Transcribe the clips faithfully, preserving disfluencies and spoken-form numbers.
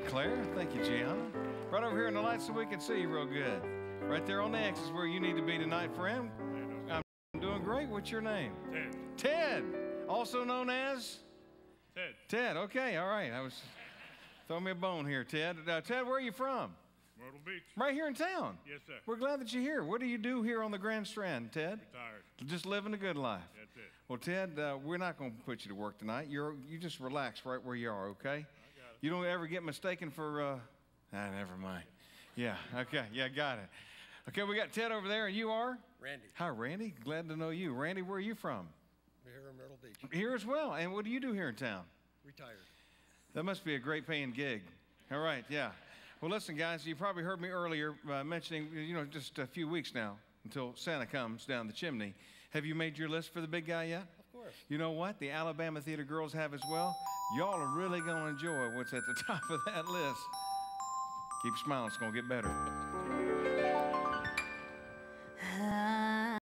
Claire. Thank you, Gianna. Right over here in the light so we can see you real good. Right there on the X is where you need to be tonight, friend. I'm doing great. What's your name? Ted. Ted, also known as? Ted. Ted, okay, all right. I was throwing me a bone here, Ted. Uh, Ted, where are you from? Myrtle Beach. Right here in town? Yes, sir. We're glad that you're here. What do you do here on the Grand Strand, Ted? Retired. Just living a good life. That's it. Well, Ted, uh, we're not going to put you to work tonight. You're, you just relax right where you are, okay? I got it. You don't ever get mistaken for, uh, ah, never mind. Yeah, okay, yeah, got it. Okay, we got Ted over there, and you are? Randy. Hi, Randy. Glad to know you. Randy, where are you from? Here in Myrtle Beach. Here as well. And what do you do here in town? Retired. That must be a great paying gig. All right, yeah. Well, listen, guys, you probably heard me earlier uh, mentioning, you know, just a few weeks now until Santa comes down the chimney. Have you made your list for the big guy yet? Of course. You know what? The Alabama Theater girls have as well. Y'all are really going to enjoy what's at the top of that list. Keep smiling. It's going to get better. I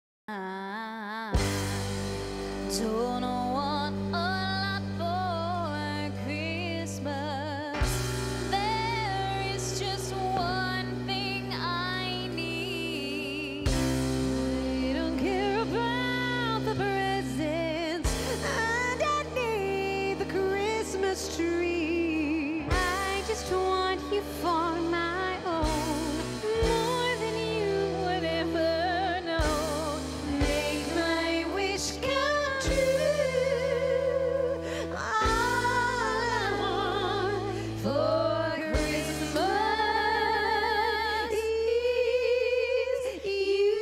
don't want a lot for Christmas. There is just one thing I need. I don't care about the presents underneath the Christmas tree. I just want you for my own, more than you would ever know. Make my wish come true. All I want for Christmas is you.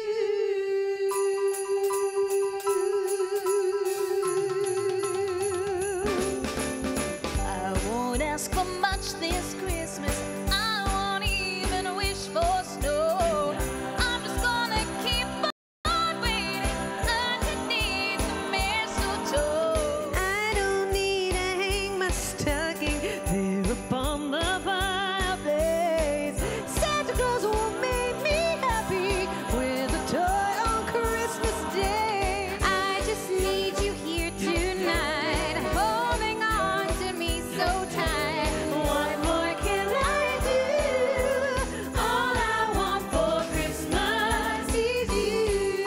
I won't ask for much this Christmas. I won't even wish for snow. I'm just gonna keep on waiting underneath the mistletoe. I don't need to hang my stocking there upon the fireplace. Santa Claus won't make me happy with a toy on Christmas Day. I just need you here tonight, holding on to me so tight. What more can I do? All I want for Christmas is you.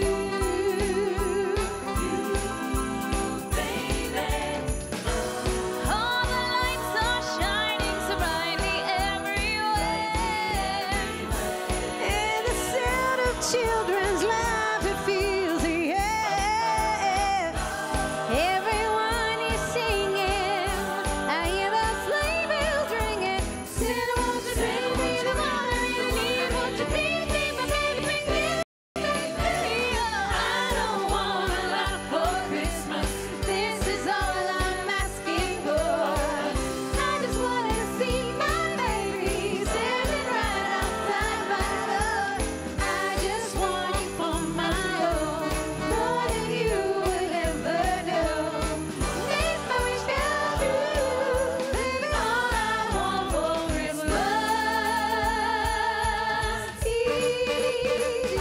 You, baby. All the lights are shining so brightly everywhere, and the sound of children's laughter fills the air. Everyone is singing, I hear the sleigh bells ringing. Santa, won't you bring me the one I really need? Won't you please be my baby, bring me baby? I don't want a lot for Christmas. This is all I'm asking for. I just want to see my baby standing right outside my door. I just want you for my own, more than you would ever know. Make my wish come true, baby. All I want for Christmas is you.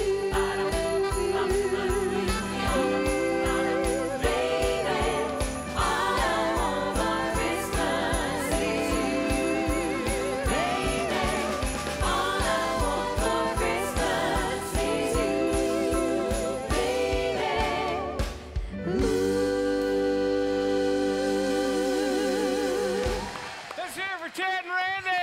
Baby, all I want for Christmas is you. Baby, all I want for Christmas is you. Baby, ooh. Let's hear it for Ted and Randy.